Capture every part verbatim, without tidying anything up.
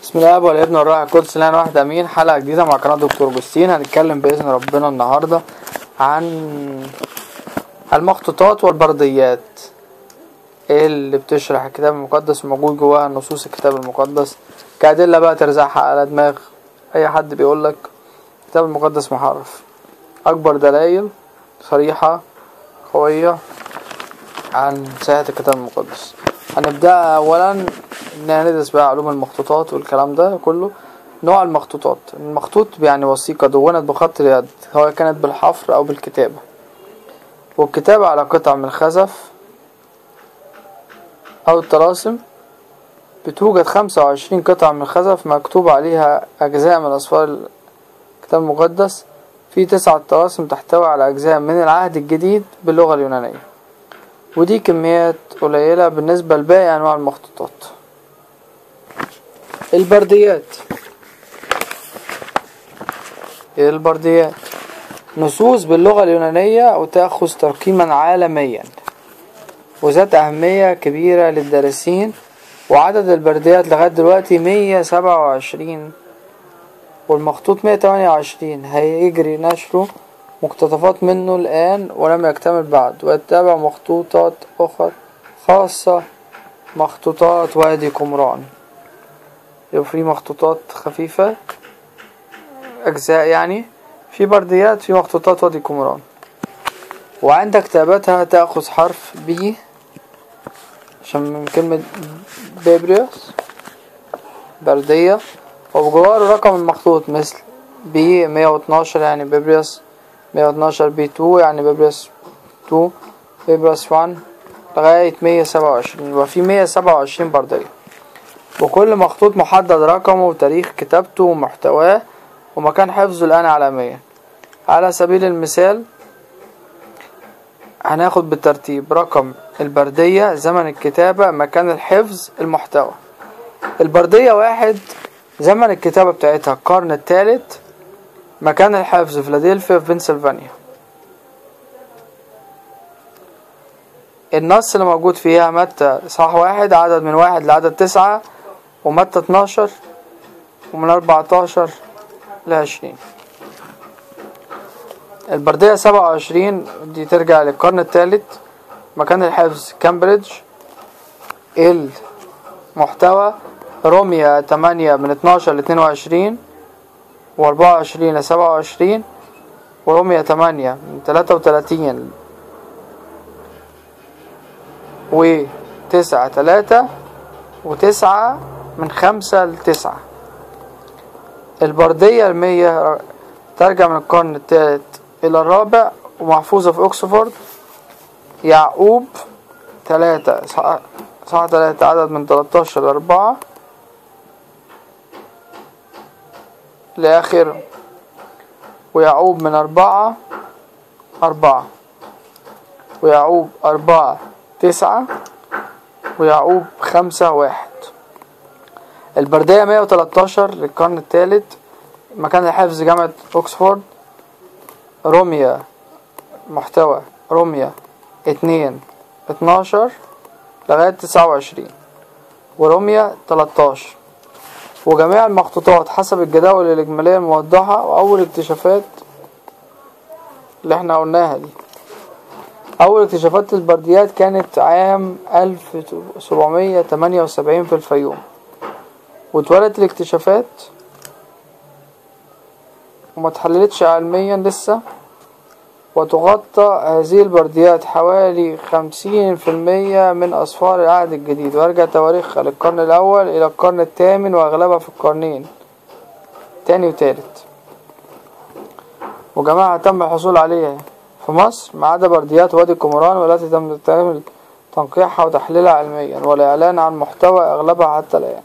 بسم الله والابن والروح القدس الان واحد امين. حلقه جديده مع قناه دكتور جوستين. هنتكلم باذن ربنا النهارده عن المخطوطات والبرديات اللي بتشرح الكتاب المقدس، موجود جواها نصوص الكتاب المقدس كأدلة بقى ترزعها على دماغ اي حد بيقولك الكتاب المقدس محرف. اكبر دلائل صريحه قويه عن صحه الكتاب المقدس. هنبدأ اولا ان ندرس بقى علوم المخطوطات والكلام ده كله. نوع المخطوطات: المخطوط يعني وثيقة دونت بخط اليد، سواء كانت بالحفر او بالكتابة، والكتابة على قطع من الخزف او الطلاسم. بتوجد خمسة وعشرين قطعة من الخزف مكتوب عليها اجزاء من اسفار الكتاب المقدس. في تسعة طلاسم تحتوي على اجزاء من العهد الجديد باللغة اليونانية، ودي كميات قليلة بالنسبة لباقي انواع المخطوطات. البرديات البرديات نصوص باللغة اليونانية وتأخذ ترقيما عالميا وذات أهمية كبيرة للدارسين، وعدد البرديات لغاية دلوقتي مية سبعة وعشرين، والمخطوط مية تمانية وعشرين هيجري نشره مقتطفات منه الآن ولم يكتمل بعد، ويتبع مخطوطات أخرى خاصة مخطوطات وادي قمران. في مخطوطات خفيفة أجزاء، يعني في برديات في مخطوطات وادي قمران. وعند كتابتها تأخذ حرف بي عشان من كلمة بيبريوس بردية، وبجواره رقم المخطوط مثل بي مية واتناشر يعني بيبريوس مية واتناشر، بي اتنين يعني بيبريوس اتنين، بيبريوس واحد لغاية مية سبعة وعشرين، وفي مية سبعة وعشرين بردية. وكل مخطوط محدد رقمه وتاريخ كتابته ومحتواه ومكان حفظه الآن عالميا. على سبيل المثال هناخد بالترتيب: رقم البردية، زمن الكتابة، مكان الحفظ، المحتوى. البردية واحد، زمن الكتابة بتاعتها القرن الثالث، مكان الحفظ فيلادلفيا في بنسلفانيا. النص اللي موجود فيها متى صح واحد عدد من واحد لعدد تسعة، ومتى اتناشر ومن اربعتاشر لعشرين. البردية سبعة وعشرين دي ترجع للقرن الثالث، مكان الحفظ كامبريدج. المحتوى روميا تمانية من اتناشر ل اتنين وعشرين واربعة وعشرين ل سبعة وعشرين، وروميا تمانية من تلاتة وتلاتين وتسعة تلاتة، وتسعة من خمسة لتسعة. البردية المية ترجع من القرن الثالث إلى الرابع ومحفوظة في أكسفورد. يعقوب تلاتة صح تلاتة عدد من تلاتاشر لأربعة لآخره، ويعقوب من أربعة أربعة، ويعقوب أربعة تسعة، ويعقوب خمسة واحد. البردية مية وتلاتاشر للقرن الثالث، مكان الحفظ جامعة أكسفورد. روميا محتوى روميا اتنين اتناشر لغاية تسعة وعشرين، وروميا تلاتاشر. وجميع المخطوطات حسب الجداول الإجمالية الموضحة. وأول اكتشافات اللي احنا قلناها دي، أول اكتشافات البرديات كانت عام ألف سبعمية تمانية وسبعين في الفيوم، واتولدت الاكتشافات وما تحللتش علميا لسه. وتغطى هذه البرديات حوالي خمسين في المية من أسفار العهد الجديد، ويرجع تواريخها للقرن الأول إلى القرن الثامن، وأغلبها في القرنين تاني وتالت. وجماعة تم الحصول عليها في مصر ما عدا برديات وادي قمران، والتي تم تعمل تنقيحها وتحليلها علميا والإعلان عن محتوى أغلبها حتى الآن.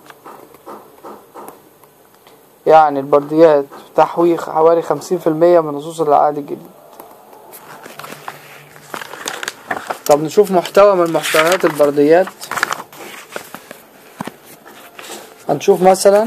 يعني البرديات تحوي حوالي خمسين في المية من نصوص العهد الجديد. طب نشوف محتوى من محتويات البرديات. هنشوف مثلا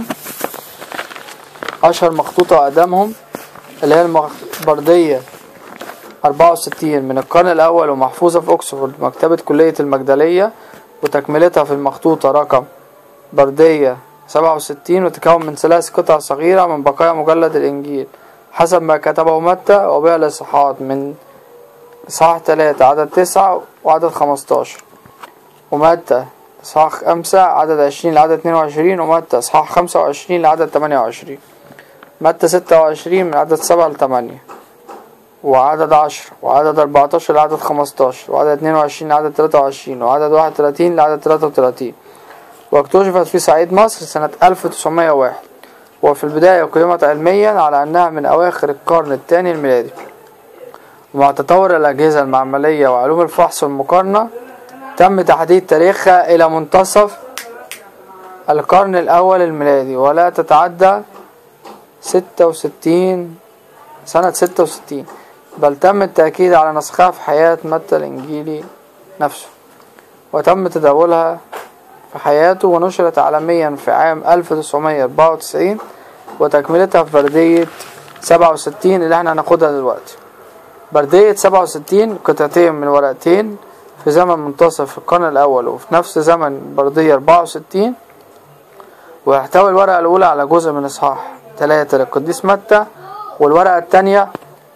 أشهر مخطوطة أقدمهم اللي هي البردية أربعة وستين من القرن الأول، ومحفوظة في أكسفورد مكتبة كلية المجدلية، وتكملتها في المخطوطة رقم بردية سبعة وستين وتتكون من ثلاث قطع صغيرة من بقايا مجلد الإنجيل حسب ما كتبه متى وباقي الإصحاحات من إصحاح تلاتة عدد تسعة وعدد خمستاشر، ومتى إصحاح خمسة عدد عشرين لعدد اتنين وعشرين، ومتى إصحاح خمسة وعشرين لعدد تمانية وعشرين، متى ستة وعشرين من عدد سبعة لتمانية، وعدد عشرة، وعدد أربعتاشر لعدد خمستاشر، وعدد اتنين وعشرين لعدد تلاتة وعشرين، وعدد واحد وتلاتين لعدد تلاتة وتلاتين. واكتشفت في صعيد مصر سنة ألف وتسعمائة وواحد، وفي البداية قيمت علميا على أنها من أواخر القرن الثاني الميلادي. ومع تطور الأجهزة المعملية وعلوم الفحص والمقارنة تم تحديد تاريخها إلى منتصف القرن الأول الميلادي، ولا تتعدى ستة وستين سنة ستة وستين، بل تم التأكيد على نسخها في حياة متى الإنجيلي نفسه، وتم تداولها في حياته ونشرت عالميا في عام ألف وتسعمائة وأربعة وتسعين، وتكملتها في بردية سبعة وستين اللي احنا هناخدها دلوقتي. بردية سبعة وستين قطعتين من ورقتين في زمن منتصف القرن الأول وفي نفس زمن بردية أربعة وستين، ويحتوي الورقة الأولى على جزء من إصحاح ثلاثة للقديس متى، والورقة الثانية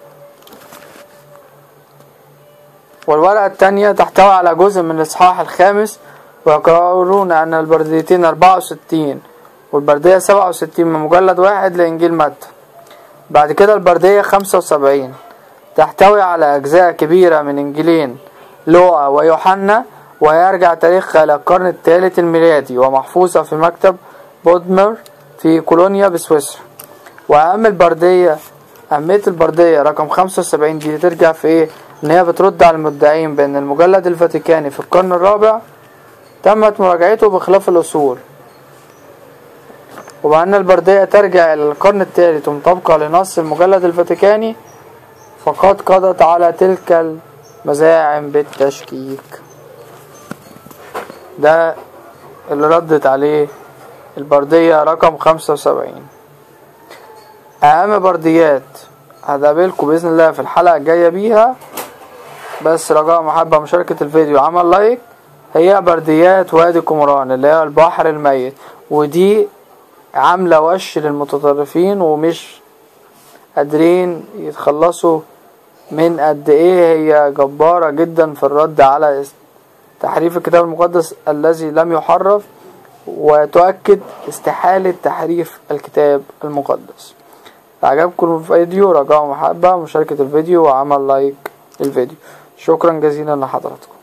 والورقة الثانية تحتوي على جزء من الإصحاح الخامس. ويقررون أن البرديتين أربعة وستين والبردية سبعة وستين من مجلد واحد لإنجيل متى. بعد كده البردية خمسة وسبعين تحتوي على أجزاء كبيرة من إنجيلين لوقا ويوحنا، ويرجع تاريخها إلى القرن الثالث الميلادي، ومحفوظة في مكتب بودمر في كولونيا بسويسرا. وأهم البردية أهمية البردية رقم خمسة وسبعين دي ترجع في إيه؟ إن هي بترد على المدعين بأن المجلد الفاتيكاني في القرن الرابع تمت مراجعته بخلاف الأصول، وبأن البردية ترجع إلى القرن الثالث ومطابقة لنص المجلد الفاتيكاني، فقد قضت على تلك المزاعم بالتشكيك. ده اللي ردت عليه البردية رقم خمسة وسبعين. أهم برديات هقابلكم بإذن الله في الحلقة الجاية بيها، بس رجاء محبة مشاركة الفيديو عمل لايك، هي برديات وادي قمران اللي هي البحر الميت، ودي عاملة وش للمتطرفين ومش قادرين يتخلصوا من قد ايه هي جبارة جدا في الرد على تحريف الكتاب المقدس الذي لم يحرف، وتؤكد استحالة تحريف الكتاب المقدس. عجبكم الفيديو رجاء محبة مشاركة الفيديو وعمل لايك للفيديو. شكرا جزيلا لحضراتكم.